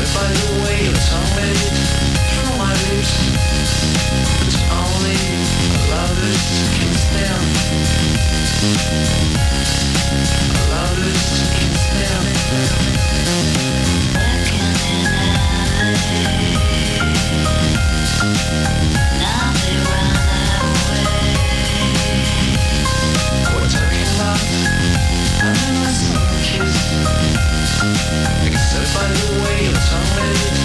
said by the way your tongue made from my lips. It's only a lover's kiss down. A lover's kiss down. Back in now they run away. We're talking about and then I saw a kiss. Like I said by the way your tongue made